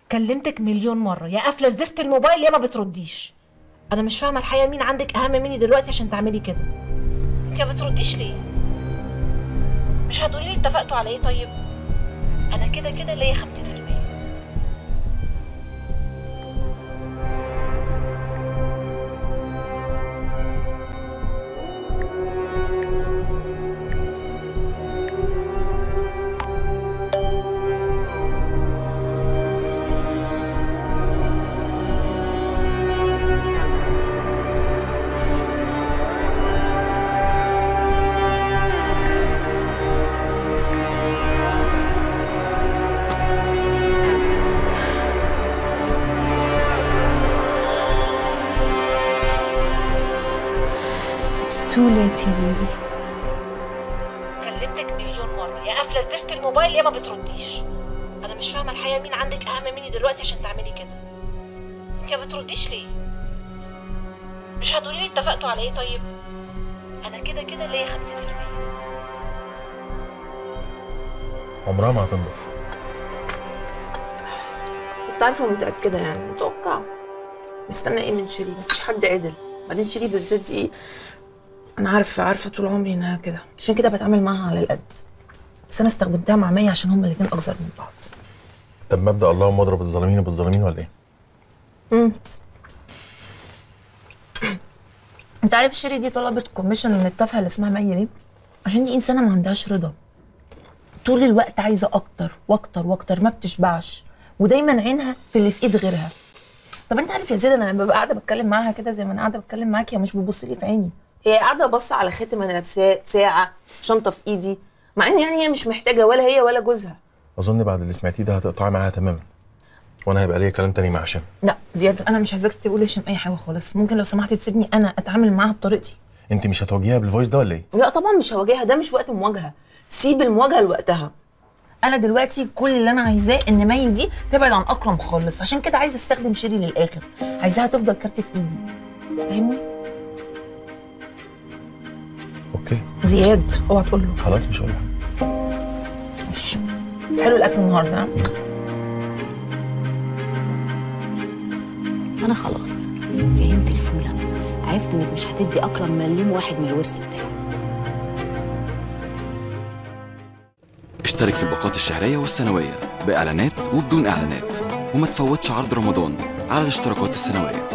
كلمتك مليون مره، يا قافله زفت الموبايل يا ما بترديش. انا مش فاهمه الحقيقه مين عندك اهم مني دلوقتي عشان تعملي كده؟ انت ما بترديش ليه؟ مش هتقولي لي اتفقتوا على ايه؟ طيب انا كده كده ليا 50%. It's too late يا بيبي. كلمتك مليون مره، يا قافله زفت الموبايل يا ما بترديش. انا مش فاهمه الحقيقه مين عندك اهم مني دلوقتي عشان تعملي كده؟ انت ما بترديش ليه؟ مش هتقولي لي اتفقتوا على ايه؟ طيب انا كده كده ليا 50%. عمرها ما هتنضف. كنت عارفه متاكده، يعني متوقعه. مستنى ايه من شيرين؟ مفيش حد عدل. بعدين شيرين بالذات دي انا عارفه طول عمري انها كده، عشان كده بتعامل معاها على القد. بس انا استخدمتها مع مي عشان هما الاتنين اكثر من بعض. طب مبدأ اللهم اضرب الظالمين بالظالمين ولا ايه؟ انت عارف شيرين دي طلبت كوميشن من التافهه اللي اسمها مي ليه؟ عشان دي انسانه ما عندهاش رضا. طول الوقت عايزه اكتر واكتر واكتر، ما بتشبعش، ودايما عينها في اللي في ايد غيرها. طب انت عارف يا زيد، انا ببقى قاعده بتكلم معاها كده زي ما انا قاعده بتكلم معاكي، هي مش بتبص لي في عيني. هي قاعده باصه على خاتم انا لابساه، ساعه، شنطه في ايدي، مع ان يعني هي مش محتاجه، ولا هي ولا جوزها. اظن بعد اللي سمعتيه ده هتقطعي معاها تماما، وانا هيبقى ليا كلام تاني مع هشام. لا زياد، انا مش عايزاك تقول هشام اي حاجه خالص. ممكن لو سمحتي تسيبني انا اتعامل معاها بطريقتي. انت مش هتواجهيها بالفويس ده ولا ايه؟ لا طبعا مش هواجهها، ده مش وقت مواجهه. سيب المواجهه لوقتها. انا دلوقتي كل اللي انا عايزاه ان مي دي تبعد عن اكرم خالص، عشان كده عايزه استخدم شيري للاخر، عايزاها تفضل كارت في ايدي. فاهمني؟ اوكي زياد اوعى تقول له. خلاص مش هقول له. مش حلو الاكل النهارده. انا خلاص فهمت الفوله، عرفت انك مش هتدي اكرم مليم واحد من الورث بتاعه. اشترك في الباقات الشهرية والسنوية بإعلانات وبدون إعلانات، وما تفوتش عرض رمضان على الاشتراكات السنوية.